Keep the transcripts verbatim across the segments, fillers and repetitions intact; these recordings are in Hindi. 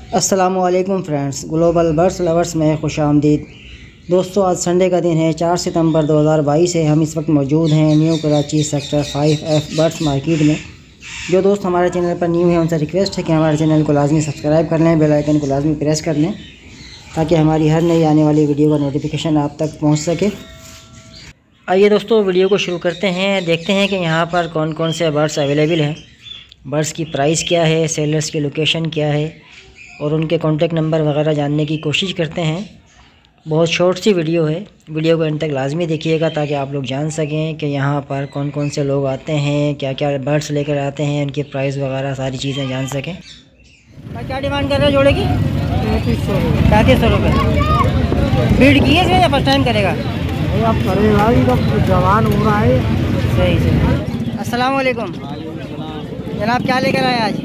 अस्सलामुअलैकुम फ्रेंड्स, ग्लोबल बर्ड्स लवर्स में खुश आमदीद। दोस्तों, आज संडे का दिन है, चार सितंबर दो हज़ार बाईस है। हम इस वक्त मौजूद हैं new Karachi sector five F birds market में। जो दोस्त हमारे चैनल पर न्यू हैं उनसे रिक्वेस्ट है कि हमारे चैनल को लाजमी सब्सक्राइब कर लें, बेल आइकन को लाजमी प्रेस कर लें ताकि हमारी हर नई आने वाली वीडियो का नोटिफिकेशन आप तक पहुँच सके। आइए दोस्तों, वीडियो को शुरू करते हैं। देखते हैं कि यहाँ पर कौन कौन से बर्ड्स अवेलेबल हैं, बर्ड्स की प्राइस क्या है, सेलर्स की लोकेशन क्या है और उनके कॉन्टेक्ट नंबर वगैरह जानने की कोशिश करते हैं। बहुत शॉर्ट सी वीडियो है, वीडियो को अंत तक लाजमी देखिएगा ताकि आप लोग जान सकें कि यहाँ पर कौन कौन से लोग आते हैं, क्या क्या बर्ड्स लेकर आते हैं, उनकी प्राइस वगैरह सारी चीज़ें जान सकें। क्या डिमांड कर रहे हैं जोड़े की? पैंतीस सौ रुपये पैंतीस सौ रुपये ब्रीड की है या फर्स्ट टाइम करेगा? अब करेगा ही, तो जवान हो रहा है। सही सही। अस्सलाम वालेकुम जनाब, क्या लेकर आए आज?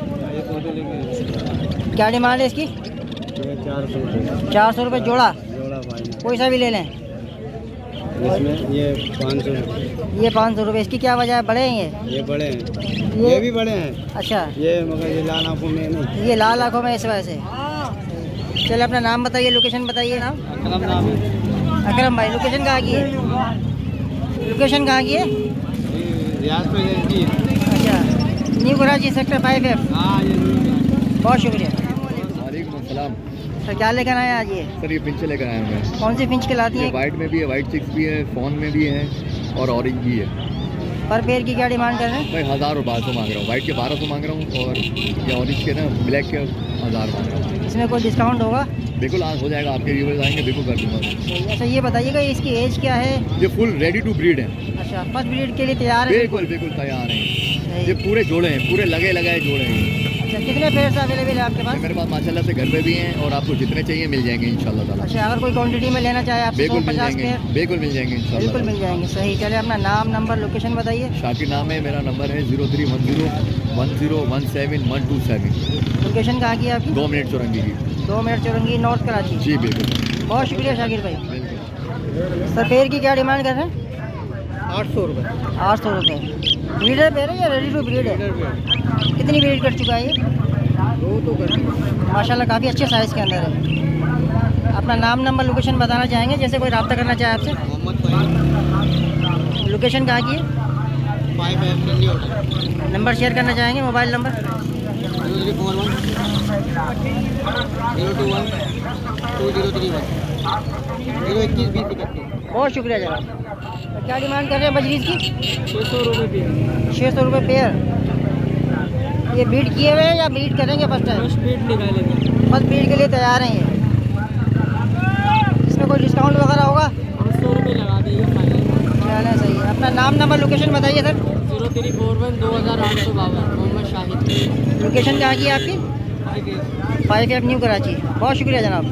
क्या डिमांड है इसकी? चार सौ रुपये चार सौ रुपये जोड़ा जोड़ा भाई। कोई सा भी ले लें। इसमें ये पाँच सौ रुपये ये पाँच सौ रुपये। इसकी क्या वजह है? बड़े हैं ये? ये बड़े हैं, ये, ये भी बड़े हैं। अच्छा, ये मगर ये लाल आँखों में नहीं, ये लाल आँखों में इस वजह से। चलिए, अपना नाम बताइए, लोकेशन बताइए। नाम अकरम नाम है। अकरम भाई, लोकेशन कहाँ की है? लोकेशन कहाँ की है? रियाज पे की है। अच्छा, new Karachi sector five F. हाँ, ये बहुत शुक्रिया। वालेकुम अस्सलाम। सर, क्या लेकर आए आज ये? सर, ये पिंच लेकर आए हैं। कौन सी फिंच कहलाती है? वाइट में भी है, वाइट चिक्स भी है, फोन में भी है और ऑरेंज भी है। पर पेयर की क्या डिमांड कर रहे हैं? भाई हज़ार और बारह सौ मांग रहा हूँ, वाइट के बारह सौ मांग रहा हूँ और ये ऑरेंज के ना ब्लैक के हज़ार मांग रहा हूँ। इसमें कोई डिस्काउंट होगा? बिल्कुल आज हो जाएगा, आपके व्यूअर्स आएंगे बिल्कुल कर दूँगा। अच्छा, ये बताइएगा इसकी एज क्या है? ये फुल रेडी टू ब्रीड है। अच्छा, फर्स्ट ब्रीड के लिए तैयार है? बिल्कुल बिल्कुल तैयार हैं। ये पूरे जोड़े हैं, पूरे लगे लगाए जोड़े हैं। अच्छा, कितने पेयर्स अवेलेबल है आपके पास? मेरे पास माशाल्लाह से घर पे भी हैं और आपको जितने चाहिए मिल जाएंगे इंशाल्लाह ताला। अच्छा, अगर कोई क्वांटिटी में लेना चाहे आपसे बिल्कुल तो मिल पचास जाएंगे, पेयर बिल्कुल मिल जाएंगे इंशाल्लाह। बिल्कुल मिल जाएंगे। सही। चलिए, अपना नाम, नंबर, लोकेशन बताइए। शाकिर नाम है, मेरा नंबर है zero three one zero one zero one seven one two seven. Location कहाँ की है आपकी? दो मिनट चौरंगी की। दो मिनट चौरंगी, नॉर्थ कराची। जी बिल्कुल। बहुत शुक्रिया शाकिर भाई। बिल्कुल। सर, पेयर की क्या डिमांड कर रहे हैं? आठ सौ रुपये आठ सौ रुपये ब्रीडर पेयर है या रेडी टू ब्रीड है? कितनी ब्रीड कर चुका है ये? दो तो कर माशाल्लाह काफ़ी अच्छे साइज़ के अंदर है। अपना नाम, नंबर, लोकेशन बताना चाहेंगे जैसे कोई रब्ता करना चाहे आपसे? मोहम्मद। लोकेशन कहाँ की है? फाइव है फ्रेंडली होटल। नंबर शेयर करना चाहेंगे? Mobile number? Zero three four one zero two one two zero three one zero इक्कीस बीस इकतीस। बहुत शुक्रिया जनाब। तो क्या डिमांड कर रहे हैं बजरीज की? छः सौ रुपये पेयर। छः सौ रुपये पेयर। ये ब्रीड किए हुए हैं या ब्रीड करेंगे फर्स्ट टाइम? फर्स्ट ब्रीड निकालेंगे। फर्स्ट ब्रीड के लिए तैयार हैं ये। इसमें कोई डिस्काउंट वगैरह होगा? पाँच सौ रुपये लगा देंगे फाइनल। चलें, सही है। अपना नाम, नंबर, लोकेशन बताइए sir. Zero three four one दो हज़ार आठ सौ बावन मोहम्मद शाहिद। लोकेशन कहाँ की है आपकी? Five F new Karachi. बहुत शुक्रिया जनाब।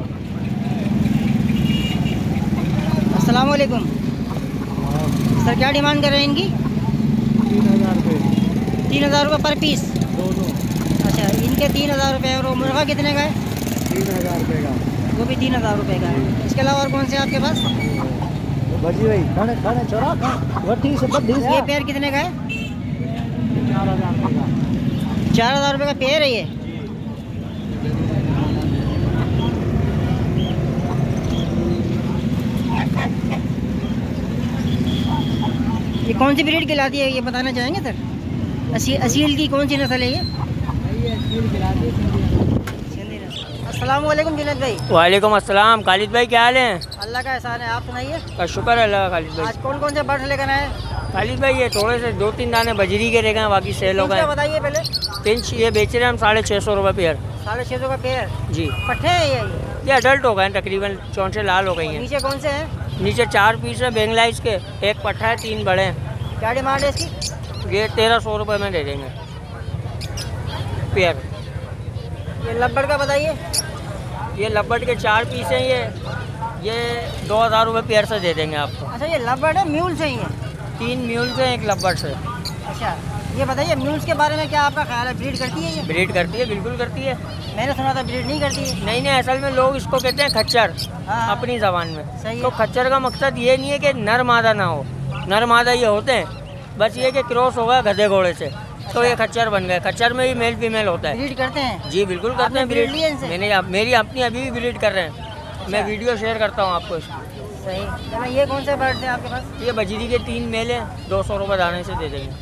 अस्सलाम वालेकुम सर, क्या डिमांड कर रहे हैं इनकी? तीन हज़ार रुपये तीन हज़ार रुपये पर पीस। दोनों। अच्छा, इनके तीन हज़ार रुपये। और मुर्गा कितने का है? तीन हज़ार रुपये का। वो भी तीन हज़ार रुपये का है। इसके अलावा और कौन से आपके पास? बजी भाई खाने खाने चौरा वठी से बड़ी। ये पेयर कितने का है? चार हज़ार रुपये का। चार हज़ार रुपये का पेयर है ये। ये कौन सी ब्रीड खिलाती है ये बताना चाहेंगे सर? असी, असील की कौन सी नस्ल है ये? अस्सलाम वालेकुम जुनैद भाई। वालेकुम अस्सलाम। खालिद भाई क्या हाल है? अल्लाह का एहसान है, आप सुनाइए। का शुक्र है अल्लाह का। खालिद भाई, आज कौन कौन से बर्ड्स लेकर आए? खालिद भाई ये थोड़े से दो तीन दाने बजरी के रह गए, बाकी सेल हो गए। बताइए पहले। पिंच ये बेच रहे हैं हम साढ़े छः सौ रुपये पेयर। साढ़े छः सौ का पेयर जी। पट्टे है ये? ये अडल्ट हो गए हैं, तकरीबन चौंसे लाल हो गई हैं। नीचे कौन से हैं? नीचे चार पीस है बेंगलाइज के, एक पट्टा है, तीन बड़े हैं। क्या डिमांड है इसकी? ये तेरह सौ रुपये में दे देंगे पेयर। ये लब्बड़ का बताइए। ये लब्बड़ के चार पीस हैं, ये ये दो हज़ार रुपये पेयर से दे देंगे आपको। अच्छा, ये लब्बड़ है म्यूल से ही है? तीन म्यूल से एक लब्बड़ से। अच्छा, ये बताइए म्यूल्स के बारे में क्या आपका ख्याल है? ब्रीड करती है ये? ब्रीड करती है, बिल्कुल करती है। मैंने सुना था ब्रीड नहीं करती है। नहीं नहीं, असल में लोग इसको कहते हैं खच्चर, हाँ। अपनी ज़बान में। सही तो है। खच्चर का मकसद ये नहीं है कि नर मादा ना हो, नर मादा ये होते हैं, बस ये कि क्रॉस होगा गधे घोड़े से। तो ये खच्चर बन गए। खच्चर में भी मेल फीमेल होता है। ब्रीड करते हैं? जी बिल्कुल करते हैं ब्रीड ब्रीड। लिए इनसे? मैंने मेरी अपनी अभी भी ब्रीड कर रहे हैं। मैं वीडियो शेयर करता हूँ आपको इसकी। सही। चलो ये कौन से बर्ड हैं आपके पास? ये बजरी के तीन मेल हैं, दो सौ रुपये दाने से दे देंगे।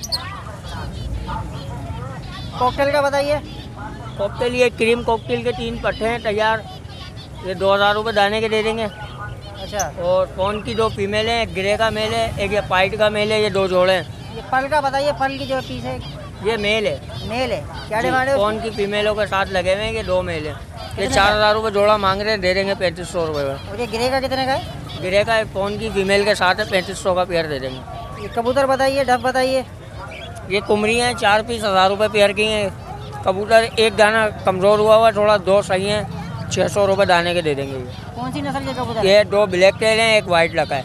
कॉकटेल का बताइए। कॉकटेल ये क्रीम कॉकटेल के तीन पट्टे हैं तैयार, ये दो हज़ार रुपये दाने के दे देंगे। अच्छा। और फोन की दो फीमेल हैं, एक ग्रे का मेल है, एक ये पाइट का मेल है, ये दो जोड़े हैं। ये पल का बताइए, पल की जो पीस है। ये मेल है। मेल है। क्या डिमांड है? फोन की फीमेलों के साथ लगे हुए हैं, ये दो मेल है। ये चार हज़ार रुपये जोड़ा मांग रहे हैं, दे देंगे पैंतीस सौ रुपये में। और ये ग्रे का कितने का है? ग्रे का एक फोन की फीमेल के साथ है, पैंतीस सौ का पेयर दे देंगे। ये कबूतर बताइए, डब बताइए। ये कुमरी हैं, चार पीस हज़ार रुपये पेयर की हैं। कबूतर एक दाना कमज़ोर हुआ हुआ, थोड़ा दो सही हैं, छः सौ रुपये दाने के दे देंगे। कौन सी नस्ल के कबूतर? ये दो ब्लैक टेल हैं, एक वाइट लगा है।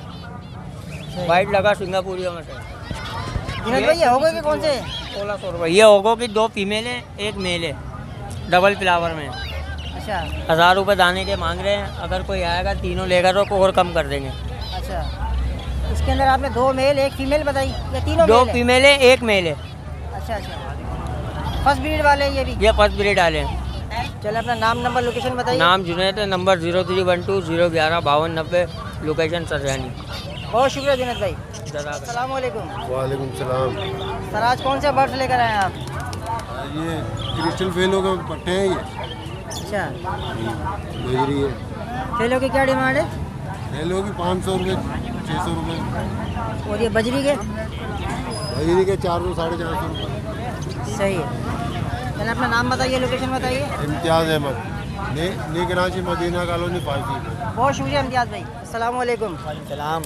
वाइट लगा सिंगापुरियों में से। जुनैद भाई ये हो गए कि कौन से? सोलह सौ रुपये। ये होगो कि दो फीमेल है, एक मेल है, डबल फ्लावर में। अच्छा। हज़ार रुपये दाने के मांग रहे हैं। अगर कोई आएगा तीनों लेगा तो और कम कर देंगे। अच्छा। इसके अंदर आपने दो मेल एक फीमेल बताई या तीनों? दो मेल फीमेल है, एक मेल है। अच्छा अच्छा। फर्स्ट ब्रीड वाले हैं ये भी? ये फर्स्ट ब्रीड वाले हैं। चलो अपना नाम नंबर लोकेशन बताइए। नाम जुनैद है, number zero three one two zero ग्यारह बावन नब्बे, लोकेशन सरजानी। बहुत शुक्रिया जुनैद भाई। जज़ाक। अस्सलाम वालेकुम। वालेकुम सलाम। सर आज कौन से बर्ड्स लेकर आए हैं आप? ये क्रिस्टल फेलो के पट्टे हैं ये। अच्छा। भेजरी है। फेलो की क्या डिमांड है? फेलो की पाँच सौ रुपये, छः सौ रुपये। और ये बजरी के? भेजरी के चार सौ साढ़े चार सौ रुपये। सही है। चलो अपना नाम बताइए, लोकेशन बताइए। इम्तियाज़ अहमद, ने ने कराची मदीना कॉलोनी पाइसी। बहुत शुक्रिया इम्तियाज़ भाई। अस्सलाम वालेकुम। सलाम।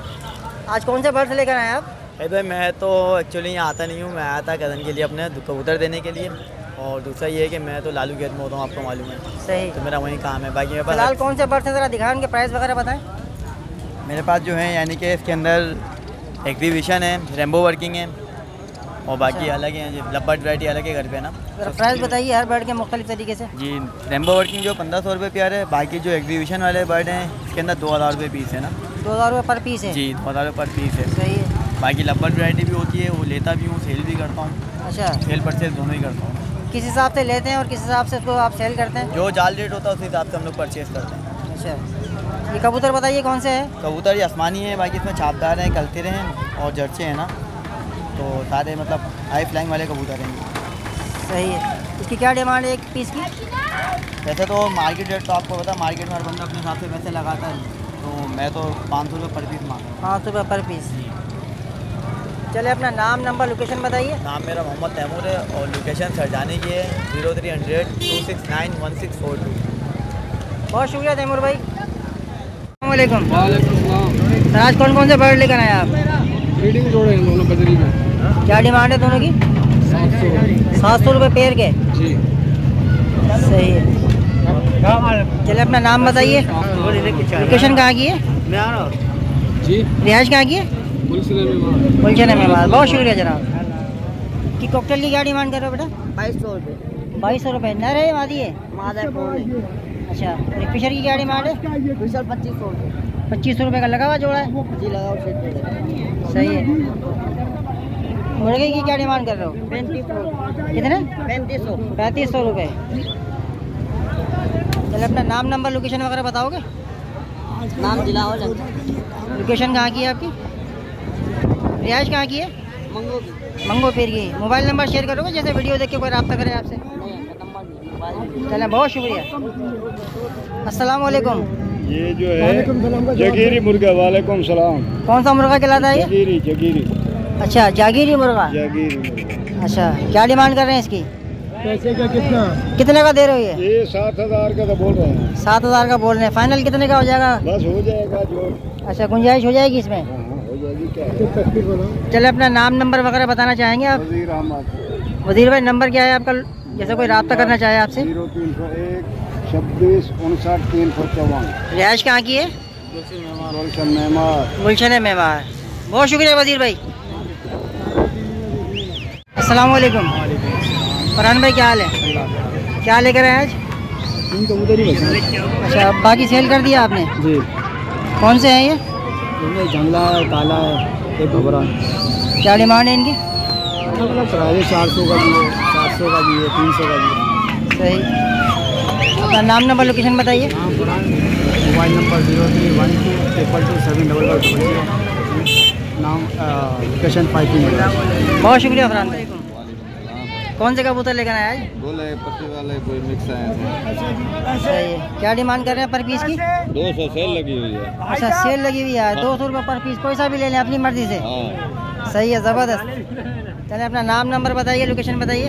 आज कौन से बर्ड्स लेकर आए हैं आप? अरे भाई मैं तो एक्चुअली यहाँ आता नहीं हूँ, मैं आया था कज़न के लिए अपने कबूतर देने के लिए। और दूसरा ये है कि मैं तो लालू खेत में होता हूँ, आपको मालूम है। सही। तो मेरा वहीं काम है। बाकी मेरे फिलहाल पास कौन से बर्ड्स हैं ज़रा दिखाएं, उनके प्राइस वगैरह बताएं। मेरे पास जो है यानी कि इसके अंदर एग्जीबिशन है, रेम्बो वर्किंग है, और बाकी अलग हैं। जी लब्बट वैरायटी अलग है घर पे ना। ज़रा प्राइस बताइए हर बर्ड के मुख्तलिफ तरीके से। जी रेम्बो वर्किंग जो पंद्रह सौ रुपये पेयर है, बाकी जो एग्जीबिशन वाले बर्ड हैं इसके अंदर दो हज़ार रुपये पीस है ना। दो हज़ार रुपये पर पीस है? जी दो हज़ार रुपये पर पीस है। सही है। बाकी लब्बट वैरायटी भी होती है, वो लेता भी हूँ, सेल भी करता हूँ। अच्छा। सेल परचेज दोनों ही करता हूँ। किस हिसाब से लेते हैं और किस हिसाब से उसको आप सेल करते हैं? जो जाल रेट होता है उस हिसाब से हम लोग परचेज़ करते हैं। अच्छा। ये कबूतर बताइए कौन से हैं? कबूतर ये आसमानी है, बाकी इसमें छापदार हैं, कलतिरे हैं और जर्चे हैं ना, तो सारे मतलब हाई फ्लाइंग वाले कबूतर हैं। सही है। इसकी क्या डिमांड है एक पीस की? वैसे तो मार्केट रेट तो आपको पता है, मार्केट में हर बंदा अपने हिसाब से पैसे लगाता है, तो मैं तो पाँच सौ रुपये पर पीस मांग रहा हूँ। पाँच सौ रुपये पर पीस। चले अपना नाम नंबर लोकेशन बताइए। नाम मेरा मोहम्मद तैमूर है और लोकेशन सरजाने की है, zero three hundred two six nine one six four two. बहुत शुक्रिया तैमूर भाई। अस्सलाम वालेकुम। सर आज कौन कौन से बर्ड लेकर आए आप? ब्रीडिंग जोड़े हैं दोनों बजरी में। क्या डिमांड है दोनों की? सात सौ सात सौ रुपये पेयर के? जी। सही है। चले अपना नाम बताइए, लोकेशन कहाँ की है? जी रिहाइश कहाँ की है? गुलशन में बात। बहुत शुक्रिया जनाब। कि कॉकटेल की क्या डिमांड कर रहे हो बेटा? बाईस सौ रुपये। बाईस सौ रुपये नर है मादी है? मादा है। अच्छा। और फिशर की क्या डिमांड है? फिशर पच्चीस सौ रुपये। पच्चीस सौ रुपये का लगा हुआ जोड़ा है? जी लगाओ सेट। सही है। मुर्गे की क्या डिमांड कर रहे हो? पैंतीस सौ। कितने? पैंतीस सौ। पैंतीस सौ रुपये। चलो अपना नाम नंबर लोकेशन वगैरह बताओगे? नाम जिला हो लोकेशन कहाँ की है आपकी? रिहाइश कहाँ की है? मंगो की। मंगो पीर की। मोबाइल नंबर शेयर करोगे जैसे वीडियो देख के कोई रब्ता करे आपसे? चलें बहुत शुक्रिया। अस्सलाम वालेकुम। ये जो है जगीरी मुर्गा। वालेकुम सलाम। कौन सा मुर्गा कहलाता है ये? जगीरी जगीरी अच्छा जागीरी मुर्गा। जगीरी मुर्गा। अच्छा। क्या डिमांड कर रहे हैं इसकी? पैसे का कितना? कितने का दे रहे हो ये? ये सात हजार का तो बोल रहे हैं। सात हजार का बोल रहे हैं। फाइनल कितने का हो जाएगा? बस हो जाएगा जो। अच्छा गुंजाइश हो जाएगी इसमें? हाँ, हो जाएगी। क्या चले अपना नाम नंबर वगैरह बताना चाहेंगे आप? वजीर अहमद। वजीर भाई नंबर क्या है आपका, जैसे कोई रब्ता करना चाहे आपसे? जीरो तीन सौ एक छब्बीस उनसठ तीन सौ चौवन। रिहाइश कहाँ की है? गुलशन मेहमान। गुलशन मेहमान। बहुत शुक्रिया वजीर भाई। अस्सलाम वालेकुम। फरहान भाई क्या हाल है? क्या लेकर आए आज? उधर ही बचा। अच्छा बाकी सेल कर दिया आपने? जी। कौन से हैं ये? जंगला है, काला है, एक भबरा। क्या डिमांड है इनकी? अलग अलग प्राइस है, चार सौ का भी है, सात सौ का भी है, तीन सौ का भी है। सही। अपना नाम नंबर लोकेशन बताइए। Mobile number zero three one two triple two seven double one double zero, नाम लोकेशन पाइपिंग। बहुत शुक्रिया फरहान भाई। कौन से कबूतर लेकर आए आज? बोले पत्ते वाले कोई मिक्स आए सही है। क्या डिमांड कर रहे हैं पर पीस की? दो सौ सेल लगी हुई है। अच्छा सेल लगी हुई है, दो सौ रुपये पर पीस, कोई सा भी ले लें अपनी मर्जी से। हाँ। सही है, ज़बरदस्त। चलिए अपना नाम नंबर बताइए, लोकेशन बताइए।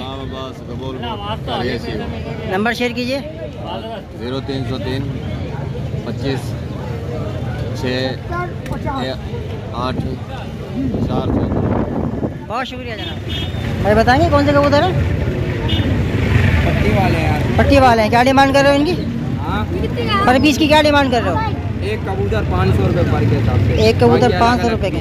नंबर शेयर कीजिए। जीरो तीन सौ तीन पच्चीस छः आठ चार सौ। बहुत शुक्रिया जनाब। अरे बताएंगे कौन से कबूतर हैं? पट्टी वाले यार। पट्टी वाले हैं। क्या डिमांड कर रहे हो इनकी? हाँ, पर पीस की क्या डिमांड कर रहे हो? एक कबूतर पाँच सौ रुपये पर के हिसाब से। एक कबूतर पाँच सौ रुपये के।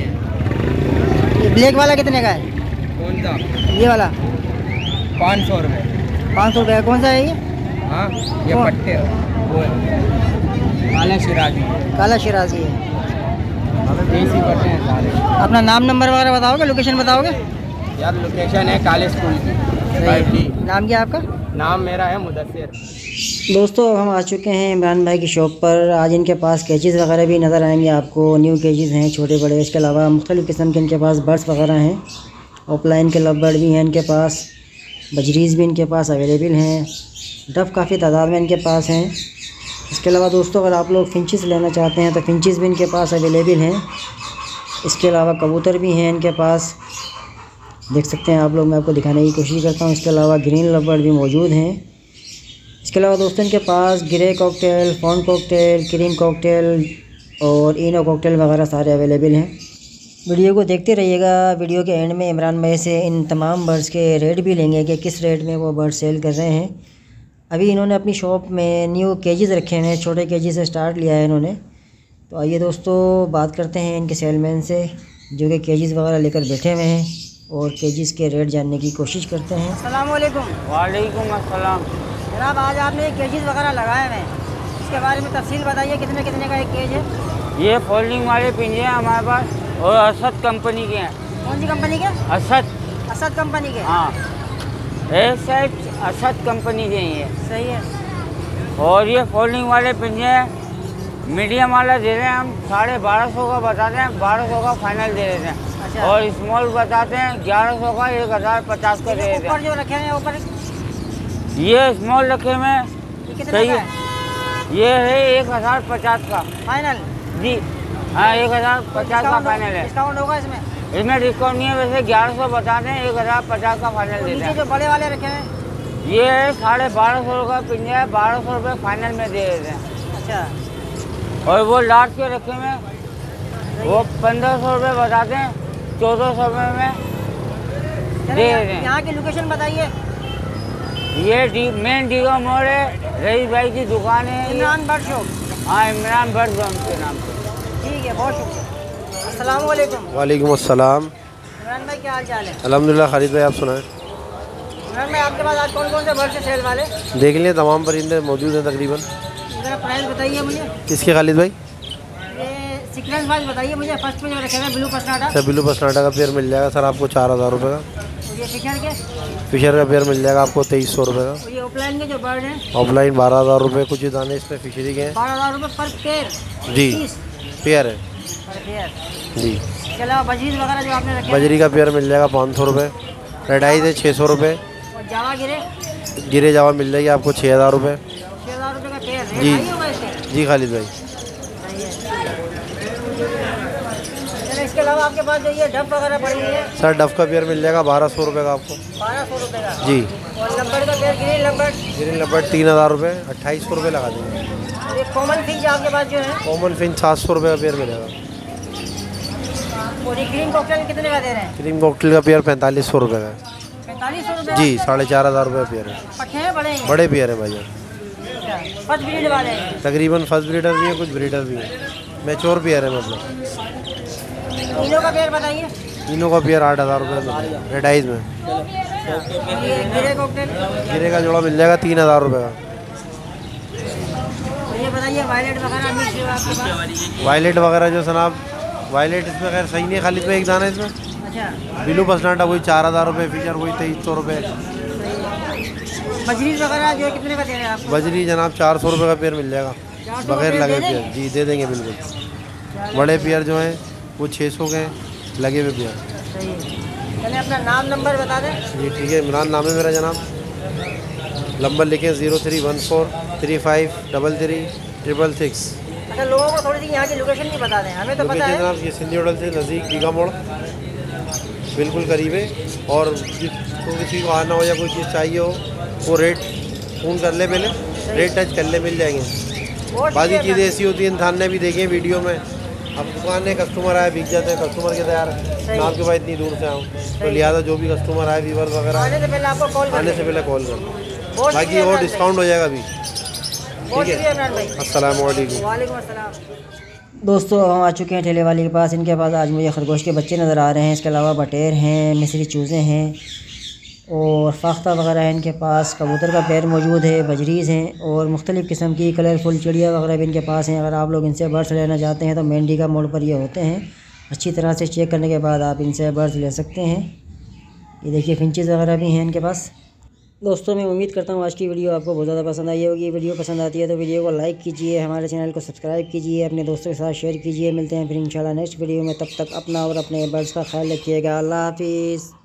ये ब्लैक वाला कितने का है? कौन सा? ये वाला पाँच सौ रुपये। पाँच सौ रुपये का। कौन सा है ये? हाँ, ये कौन? पट्टे वो है काला शिराजी। काला शिराजी है। देसी पट्टे हैं सारे। अपना नाम नंबर वगैरह बताओगे, लोकेशन बताओगे? यार लोकेशन है काले स्कूल की। सही। नाम क्या है आपका? नाम मेरा है मुदस्सिर। दोस्तों हम आ चुके हैं इमरान भाई की शॉप पर। आज इनके पास केजेस वगैरह भी नज़र आएंगे आपको। न्यू केजेस हैं, छोटे बड़े। इसके अलावा मुख्तलिफ़ किस्म के इनके पास बर्ड्स वगैरह हैं। ऑफलाइन के लव बर्ड भी हैं इनके पास। बजरीज़ भी इनके पास अवेलेबल हैं। डफ काफ़ी तादाद में इनके पास हैं। इसके अलावा दोस्तों अगर आप लोग फिंचेस लेना चाहते हैं तो फिंचेस भी इनके पास अवेलेबल हैं। इसके अलावा कबूतर भी हैं इनके पास, देख सकते हैं आप लोग। मैं आपको दिखाने की कोशिश करता हूँ। इसके अलावा ग्रीन लव बर्ड भी मौजूद हैं। इसके अलावा दोस्तों इनके पास grey cockatiel, fawn cockatiel, cream cockatiel और इनो कॉकटेल वगैरह सारे अवेलेबल हैं। वीडियो को देखते रहिएगा। वीडियो के एंड में इमरान भाई से इन तमाम बर्ड्स के रेट भी लेंगे कि किस रेट में वो बर्ड सेल कर रहे हैं। अभी इन्होंने अपनी शॉप में न्यू केजेस रखे हैं, छोटे केजी से स्टार्ट लिया है इन्होंने। तो आइए दोस्तों बात करते हैं इनके सेलमैन से जो कि केजेस वगैरह लेकर बैठे हुए हैं और केजेस के रेट जानने की कोशिश करते हैं। अस्सलाम वालेकुम। वालेकुम अस्सलाम। जनाब आज आपने केजेस वगैरह लगाए हुए हैं, इसके बारे में तफसील बताइए। कितने कितने का एक केज है? ये फोल्डिंग वाले पिंजे हैं हमारे पास और असद कंपनी के हैं। कौन सी कंपनी के? असद। असद कंपनी के। हाँ, एक साइड असद कंपनी के ही है। सही है। और ये फोल्डिंग वाले पिंजे हैं, मीडियम वाला दे रहे हैं हम साढ़े बारह सौ का बताते हैं, बारह सौ का फाइनल दे देते हैं। अच्छा। और स्मॉल बताते हैं ग्यारह सौ का, एक हज़ार पचास का दे देते ऊपर हैं। जो रखे हैं ऊपर ये स्मॉल रखे में ये कितने सही का है, है? ये है एक हज़ार पचास का फाइनल जी। हाँ, एक हज़ार पचास का फाइनल है। डिस्काउंट होगा इसमें? इसमें डिस्काउंट नहीं है, वैसे ग्यारह सौ बताते हैं, एक हज़ार पचास का फाइनल देते नीचे हैं। जो बड़े वाले रखे हैं ये साढ़े बारह सौ का पिंजा है, बारह सौ रुपये फाइनल में दे देते हैं। अच्छा। और वो लार्ज के रखे में वो पंद्रह सौ रुपये बताते हैं, चौदह सौ रुपये में दे चलिए देते हैं। यहाँ की लोकेशन बताइए। ये डी मेन डीगा मोड़ है, रईस भाई की दुकान है ये। Imran bird shop. हाँ, इमरान बर्ड जोन के नाम से। ठीक है, बहुत शुक्रिया। अस्सलाम वालेकुम। वालेकुम अस्सलाम। इमरान भाई क्या हाल चाल है? अल्हम्दुलिल्लाह। खालिद भाई आप सुनाएं। इमरान भाई आपके पास आज कौन कौन से बर्ड से सेल वाले? देख लें, तमाम परिंदे मौजूद हैं तकरीबन। ज़रा प्राइस बताइए मुझे। किसके खालिद भाई? ये सीक्वेंस वाइज बताइए मुझे। फर्स्ट पे जो रखे हैं blue personata. Sir blue personata का पेयर मिल जाएगा सर आपको चार हज़ार रुपये का। और ये फिशर के? फिशर का पेयर मिल जाएगा आपको तेईस सौ रुपये का। और ये ऑफलाइन के जो बर्ड हैं? ऑफलाइन बारह हज़ार रुपये। कुछ ही दाने इसमें फिशरी के हैं। बारह हज़ार रुपये पर पेयर? जी, पीस? पेयर है पर पेयर। जी। इसके अलावा बजीज वगैरह जो आपने रखे हैं? बजरी का पेयर मिल जाएगा पाँच सौ रुपये। रेड आइज है छः सौ रुपये। और जावा गिरे? गिरे जावा मिल जाएगी आपको छः हज़ार रुपये। छः हज़ार रुपये का पेयर। रेट जी। हाई होगा इसके? जी खालिद भाई। सही है। चलिए इसके अलावा आपके पास जो ये डब वगैरह पड़ी हुई है? सर डफ का पेयर मिल जाएगा बारह सौ रुपये का आपको। बारह सौ रुपये का? जी। और लंबड़ का पेयर ग्रीन लंबड़? ग्रीन लबर्ट तीन हज़ार रुपये, अट्ठाईस सौ रुपये लगा देंगे। और ये कॉमन फिंच आपके पास जो है? कॉमन फिंच सात सौ रुपये का पेयर मिलेगा। और ये ग्रीन कॉकटेल कितने का दे रहे हैं? क्रीम कॉकटेल का पेयर पैंतालीस सौ रुपये का है। पैंतालीस सौ रुपये? जी, साढ़े चार हज़ार रुपये पेयर है। पट्टे हैं बड़े हैं? बड़े पेयर हैं भाई। अच्छा, फर्स्ट ब्रीड वाले हैं? तकरीबन फर्स्ट ब्रीडर भी है, कुछ ब्रीडर भी है। मैच्योर पेयर है मतलब। तीनों का पेयर बताइए। तीनों का पेयर आठ हज़ार रुपये में रेडाइज में। ये गिरे कॉकटेल? गिरे का जोड़ा मिल जाएगा तीन हज़ार रुपये का। और ये बताइए वायलेट वगैरह मिक्स जो है आपके पास? वायलेट वगैरह जो सनाब वायलेट इसमें खैर सही नहीं है, खाली इसमें एक दाना है इसमें। अच्छा, बिलू पसनाटा वही चार हज़ार रुपये, फीचर वही तेईस सौ रुपये। बजरी वगैरह जो है कितने का दे रहे हैं आप? बजरी जनाब चार सौ रुपये का पेयर मिल जाएगा बगैर लगे पेयर। जी दे देंगे बिल्कुल। बड़े पेयर जो हैं वो छः सौ के लगे हुए पेयर। सही है। चलिए अपना नाम नंबर बता दें। जी ठीक है, इमरान नाम है मेरा जनाब। नंबर लिखें zero three one four three five double three triple six. अच्छा, लोगों को थोड़ी सी यहाँ की लोकेशन भी बता दें, हमें तो पता है। जनाब ये सिंधी होटल से नज़दीक दीघा मोड़ बिल्कुल करीब है। और जिसको किसी को आना हो या कोई चीज़ चाहिए हो वो रेट फ़ोन कर ले, पहले रेट टच कर ले, मिल जाएंगे। बाकी चीज़ें ऐसी होती हैं, इंसान ने भी देखे हैं वीडियो में। अब दुकान में कस्टमर आए बिक जाते हैं, कस्टमर के तैयार मैं आपके पास इतनी दूर से आऊँ, तो लिहाजा जो भी कस्टमर आए व्यूवर वगैरह आने से पहले आपको कॉल आने से पहले कॉल कर, बाकी और डिस्काउंट हो जाएगा अभी। ठीक है, अस्सलाम वालेकुम। वालेकुम अस्सलाम। दोस्तों अब हम आ चुके हैं ठेले वाले के पास। इनके पास आज मुझे खरगोश के बच्चे नज़र आ रहे हैं। इसके अलावा बटेर हैं, मिस्री चूज़े हैं और फाख्ता वगैरह है इनके पास। कबूतर का पैर मौजूद है, बजरीज़ हैं और मुख्तलिफ़ किस्म की कलरफुल चिड़िया वगैरह भी इनके पास हैं। अगर आप लोग इनसे बर्ड्स लेना चाहते हैं तो मेंढी का मोड़ पर ये होते हैं। अच्छी तरह से चेक करने के बाद आप इनसे बर्ड्स ले सकते हैं। ये देखिए फिंचेस वगैरह भी हैं इनके पास। दोस्तों मैं उम्मीद करता हूँ आज की वीडियो आपको बहुत ज़्यादा पसंद आई होगी। वीडियो पसंद आती है तो वीडियो को लाइक कीजिए, हमारे चैनल को सब्सक्राइब कीजिए, अपने दोस्तों के साथ शेयर कीजिए। मिलते हैं फिर इंशाल्लाह नेक्स्ट वीडियो में। तब तक अपना और अपने बर्ड्स का ख्याल रखिएगा। अल्लाह हाफिज़।